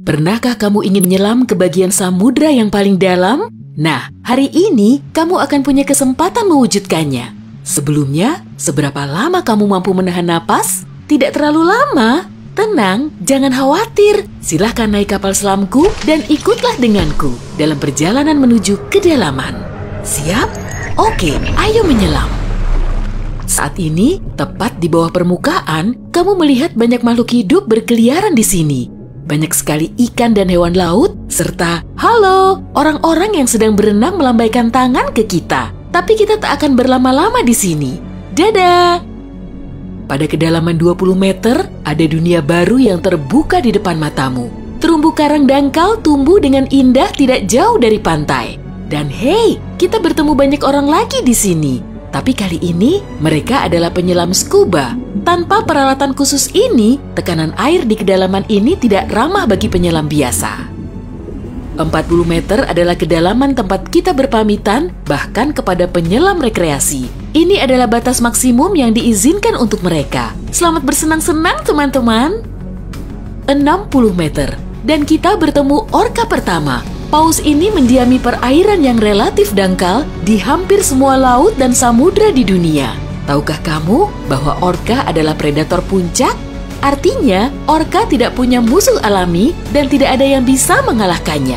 Pernahkah kamu ingin menyelam ke bagian samudra yang paling dalam? Nah, hari ini kamu akan punya kesempatan mewujudkannya. Sebelumnya, seberapa lama kamu mampu menahan napas? Tidak terlalu lama. Tenang, jangan khawatir. Silahkan naik kapal selamku dan ikutlah denganku dalam perjalanan menuju kedalaman. Siap? Oke, ayo menyelam. Saat ini, tepat di bawah permukaan, kamu melihat banyak makhluk hidup berkeliaran di sini. Banyak sekali ikan dan hewan laut, serta halo, orang-orang yang sedang berenang melambaikan tangan ke kita. Tapi kita tak akan berlama-lama di sini. Dadah! Pada kedalaman 20 meter, ada dunia baru yang terbuka di depan matamu. Terumbu karang dangkal tumbuh dengan indah tidak jauh dari pantai. Dan hey, kita bertemu banyak orang lagi di sini. Tapi kali ini, mereka adalah penyelam scuba. Tanpa peralatan khusus ini, tekanan air di kedalaman ini tidak ramah bagi penyelam biasa. 40 meter adalah kedalaman tempat kita berpamitan, bahkan kepada penyelam rekreasi. Ini adalah batas maksimum yang diizinkan untuk mereka. Selamat bersenang-senang, teman-teman. 60 meter, dan kita bertemu orka pertama. Paus ini mendiami perairan yang relatif dangkal di hampir semua laut dan samudra di dunia. Tahukah kamu bahwa orka adalah predator puncak? Artinya, orka tidak punya musuh alami dan tidak ada yang bisa mengalahkannya.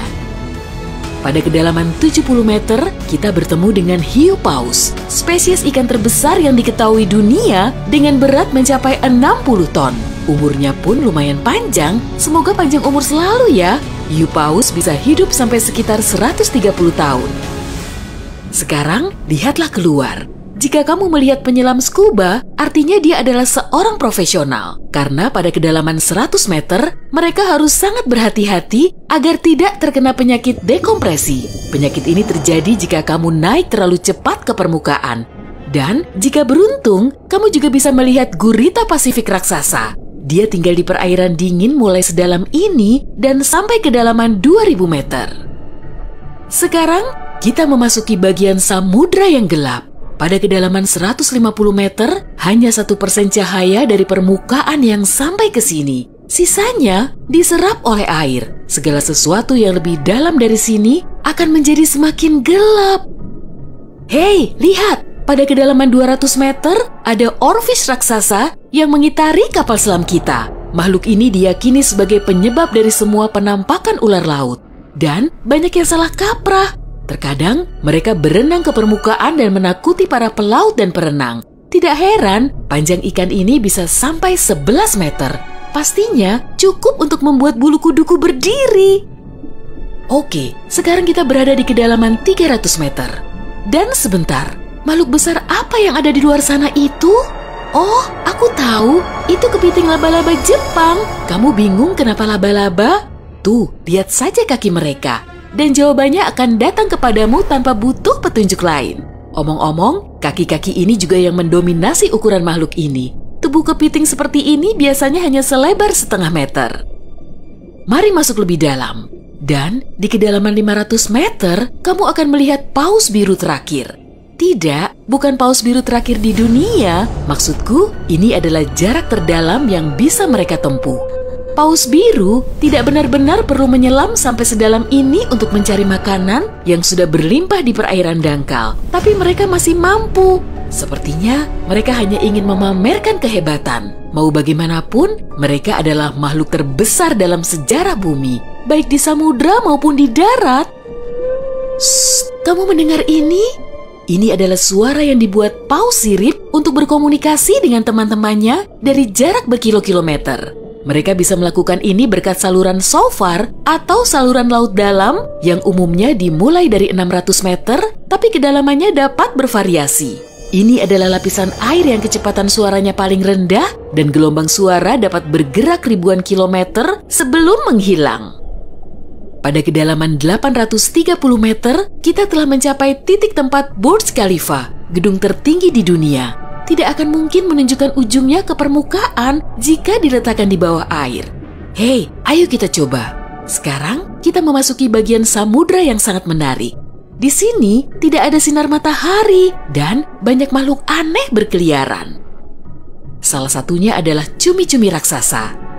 Pada kedalaman 70 meter, kita bertemu dengan hiu paus, spesies ikan terbesar yang diketahui dunia dengan berat mencapai 60 ton. Umurnya pun lumayan panjang, semoga panjang umur selalu ya. Hiu paus bisa hidup sampai sekitar 130 tahun. Sekarang, lihatlah keluar. Jika kamu melihat penyelam scuba, artinya dia adalah seorang profesional. Karena pada kedalaman 100 meter, mereka harus sangat berhati-hati agar tidak terkena penyakit dekompresi. Penyakit ini terjadi jika kamu naik terlalu cepat ke permukaan. Dan jika beruntung, kamu juga bisa melihat gurita Pasifik raksasa. Dia tinggal di perairan dingin mulai sedalam ini dan sampai kedalaman 2000 meter. Sekarang, kita memasuki bagian samudra yang gelap. Pada kedalaman 150 meter, hanya 1% cahaya dari permukaan yang sampai ke sini. Sisanya diserap oleh air. Segala sesuatu yang lebih dalam dari sini akan menjadi semakin gelap. Hei, lihat! Pada kedalaman 200 meter, ada oarfish raksasa yang mengitari kapal selam kita. Makhluk ini diyakini sebagai penyebab dari semua penampakan ular laut. Dan banyak yang salah kaprah. Terkadang, mereka berenang ke permukaan dan menakuti para pelaut dan perenang. Tidak heran, panjang ikan ini bisa sampai 11 meter. Pastinya cukup untuk membuat bulu kuduku berdiri. Oke, sekarang kita berada di kedalaman 300 meter. Dan sebentar, makhluk besar apa yang ada di luar sana itu? Oh, aku tahu. Itu kepiting laba-laba Jepang. Kamu bingung kenapa laba-laba? Tuh, lihat saja kaki mereka. Dan jawabannya akan datang kepadamu tanpa butuh petunjuk lain. Omong-omong, kaki-kaki ini juga yang mendominasi ukuran makhluk ini. Tubuh kepiting seperti ini biasanya hanya selebar setengah meter. Mari masuk lebih dalam. Dan di kedalaman 500 meter, kamu akan melihat paus biru terakhir. Tidak, bukan paus biru terakhir di dunia. Maksudku, ini adalah jarak terdalam yang bisa mereka tempuh. Paus biru tidak benar-benar perlu menyelam sampai sedalam ini untuk mencari makanan yang sudah berlimpah di perairan dangkal. Tapi mereka masih mampu. Sepertinya mereka hanya ingin memamerkan kehebatan. Mau bagaimanapun, mereka adalah makhluk terbesar dalam sejarah bumi, baik di samudra maupun di darat. Shh, kamu mendengar ini? Ini adalah suara yang dibuat paus sirip untuk berkomunikasi dengan teman-temannya dari jarak berkilo-kilometer. Mereka bisa melakukan ini berkat saluran shofar atau saluran laut dalam yang umumnya dimulai dari 600 meter, tapi kedalamannya dapat bervariasi. Ini adalah lapisan air yang kecepatan suaranya paling rendah dan gelombang suara dapat bergerak ribuan kilometer sebelum menghilang. Pada kedalaman 830 meter, kita telah mencapai titik tempat Burj Khalifa, gedung tertinggi di dunia. Tidak akan mungkin menunjukkan ujungnya ke permukaan jika diletakkan di bawah air. Hei, ayo kita coba. Sekarang kita memasuki bagian samudra yang sangat menarik. Di sini tidak ada sinar matahari dan banyak makhluk aneh berkeliaran. Salah satunya adalah cumi-cumi raksasa.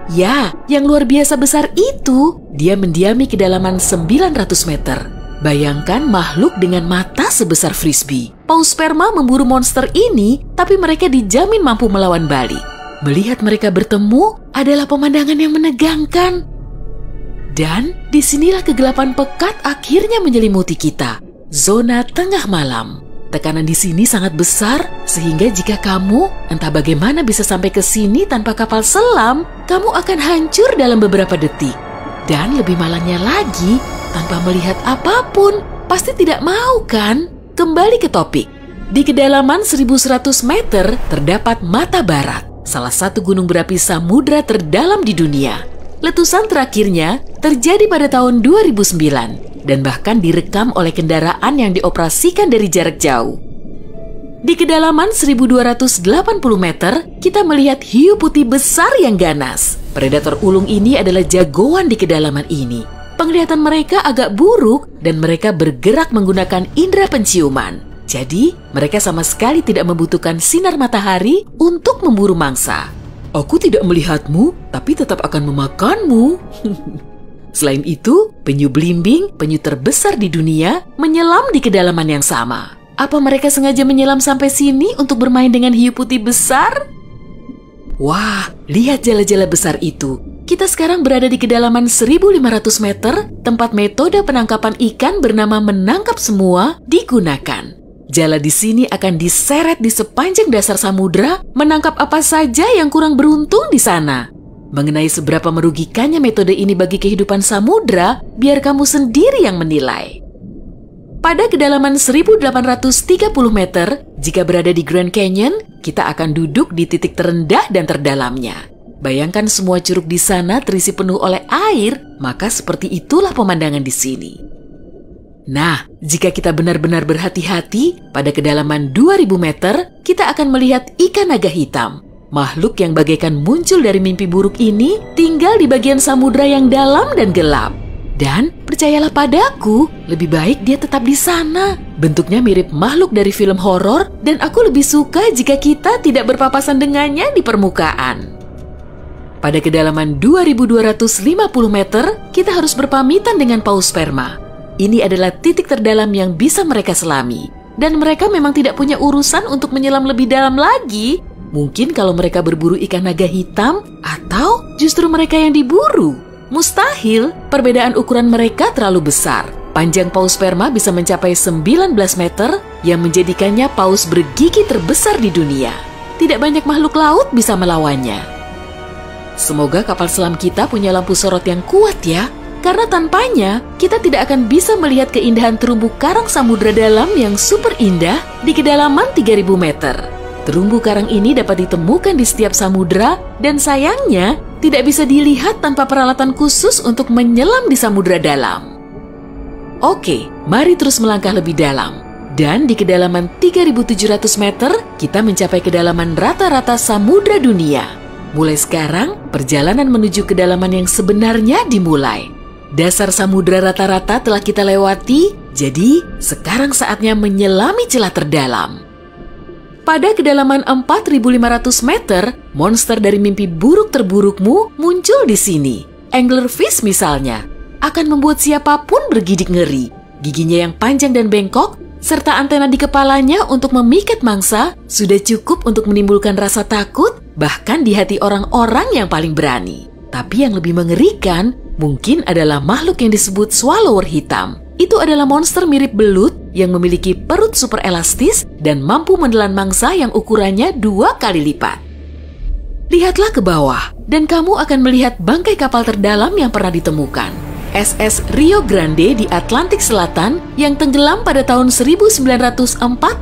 Ya, yang luar biasa besar itu, dia mendiami kedalaman 900 meter. Bayangkan makhluk dengan mata sebesar frisbee. Paus sperma memburu monster ini, tapi mereka dijamin mampu melawan balik. Melihat mereka bertemu adalah pemandangan yang menegangkan. Dan disinilah kegelapan pekat akhirnya menyelimuti kita. Zona tengah malam. Tekanan di sini sangat besar, sehingga jika kamu entah bagaimana bisa sampai ke sini tanpa kapal selam, kamu akan hancur dalam beberapa detik. Dan lebih malangnya lagi, tanpa melihat apapun, pasti tidak mau kan? Kembali ke topik. Di kedalaman 1100 meter terdapat Mata Barat, salah satu gunung berapi samudra terdalam di dunia. Letusan terakhirnya terjadi pada tahun 2009 dan bahkan direkam oleh kendaraan yang dioperasikan dari jarak jauh. Di kedalaman 1280 meter, kita melihat hiu putih besar yang ganas. Predator ulung ini adalah jagoan di kedalaman ini. Penglihatan mereka agak buruk dan mereka bergerak menggunakan indera penciuman. Jadi, mereka sama sekali tidak membutuhkan sinar matahari untuk memburu mangsa. Aku tidak melihatmu, tapi tetap akan memakanmu. Selain itu, penyu belimbing, penyu terbesar di dunia, menyelam di kedalaman yang sama. Apa mereka sengaja menyelam sampai sini untuk bermain dengan hiu putih besar? Wah, lihat jala-jala besar itu. Kita sekarang berada di kedalaman 1500 meter, tempat metode penangkapan ikan bernama menangkap semua digunakan. Jala di sini akan diseret di sepanjang dasar samudra, menangkap apa saja yang kurang beruntung di sana. Mengenai seberapa merugikannya metode ini bagi kehidupan samudra, biar kamu sendiri yang menilai. Pada kedalaman 1830 meter, jika berada di Grand Canyon, kita akan duduk di titik terendah dan terdalamnya. Bayangkan semua curug di sana terisi penuh oleh air, maka seperti itulah pemandangan di sini. Nah, jika kita benar-benar berhati-hati, pada kedalaman 2000 meter, kita akan melihat ikan naga hitam. Makhluk yang bagaikan muncul dari mimpi buruk ini tinggal di bagian samudra yang dalam dan gelap. Dan percayalah padaku, lebih baik dia tetap di sana. Bentuknya mirip makhluk dari film horor dan aku lebih suka jika kita tidak berpapasan dengannya di permukaan. Pada kedalaman 2250 meter, kita harus berpamitan dengan paus sperma. Ini adalah titik terdalam yang bisa mereka selami. Dan mereka memang tidak punya urusan untuk menyelam lebih dalam lagi. Mungkin kalau mereka berburu ikan naga hitam, atau justru mereka yang diburu. Mustahil, perbedaan ukuran mereka terlalu besar. Panjang paus sperma bisa mencapai 19 meter, yang menjadikannya paus bergigi terbesar di dunia. Tidak banyak makhluk laut bisa melawannya. Semoga kapal selam kita punya lampu sorot yang kuat ya, karena tanpanya kita tidak akan bisa melihat keindahan terumbu karang samudra dalam yang super indah di kedalaman 3000 meter. Terumbu karang ini dapat ditemukan di setiap samudra dan sayangnya tidak bisa dilihat tanpa peralatan khusus untuk menyelam di samudra dalam. Oke, mari terus melangkah lebih dalam. Dan di kedalaman 3700 meter, kita mencapai kedalaman rata-rata samudra dunia. Mulai sekarang, perjalanan menuju kedalaman yang sebenarnya dimulai. Dasar samudra rata-rata telah kita lewati, jadi sekarang saatnya menyelami celah terdalam. Pada kedalaman 4500 meter, monster dari mimpi buruk terburukmu muncul di sini. Anglerfish misalnya, akan membuat siapapun bergidik ngeri. Giginya yang panjang dan bengkok, serta antena di kepalanya untuk memikat mangsa, sudah cukup untuk menimbulkan rasa takut, bahkan di hati orang-orang yang paling berani. Tapi yang lebih mengerikan, mungkin adalah makhluk yang disebut swallower hitam. Itu adalah monster mirip belut yang memiliki perut super elastis dan mampu menelan mangsa yang ukurannya 2 kali lipat. Lihatlah ke bawah, dan kamu akan melihat bangkai kapal terdalam yang pernah ditemukan. SS Rio Grande di Atlantik Selatan yang tenggelam pada tahun 1941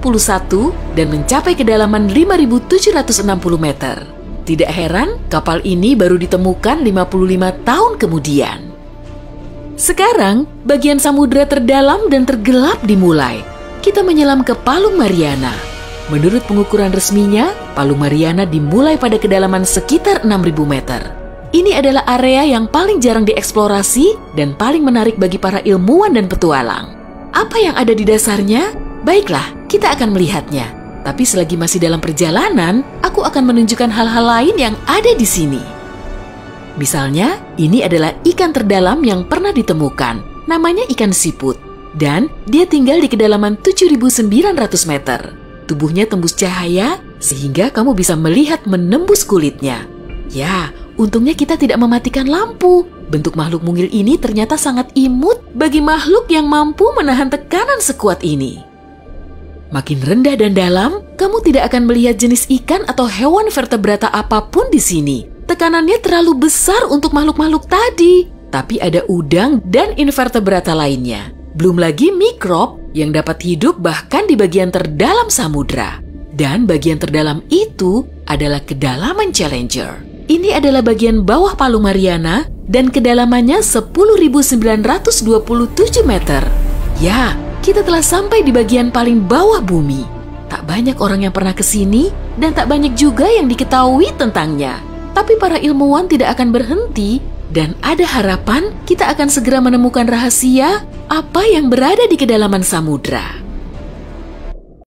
dan mencapai kedalaman 5.760 meter. Tidak heran, kapal ini baru ditemukan 55 tahun kemudian. Sekarang, bagian samudra terdalam dan tergelap dimulai. Kita menyelam ke Palung Mariana. Menurut pengukuran resminya, Palung Mariana dimulai pada kedalaman sekitar 6.000 meter. Ini adalah area yang paling jarang dieksplorasi dan paling menarik bagi para ilmuwan dan petualang. Apa yang ada di dasarnya? Baiklah, kita akan melihatnya. Tapi selagi masih dalam perjalanan, aku akan menunjukkan hal-hal lain yang ada di sini. Misalnya, ini adalah ikan terdalam yang pernah ditemukan. Namanya ikan siput. Dan dia tinggal di kedalaman 7.900 meter. Tubuhnya tembus cahaya sehingga kamu bisa melihat menembus kulitnya. Ya, untungnya kita tidak mematikan lampu. Bentuk makhluk mungil ini ternyata sangat imut bagi makhluk yang mampu menahan tekanan sekuat ini. Makin rendah dan dalam, kamu tidak akan melihat jenis ikan atau hewan vertebrata apapun di sini. Tekanannya terlalu besar untuk makhluk-makhluk tadi. Tapi ada udang dan invertebrata lainnya. Belum lagi mikrob yang dapat hidup bahkan di bagian terdalam samudra. Dan bagian terdalam itu adalah kedalaman Challenger. Ini adalah bagian bawah Palung Mariana dan kedalamannya 10.927 meter. Ya, kita telah sampai di bagian paling bawah bumi. Tak banyak orang yang pernah ke sini dan tak banyak juga yang diketahui tentangnya. Tapi para ilmuwan tidak akan berhenti dan ada harapan kita akan segera menemukan rahasia apa yang berada di kedalaman samudra.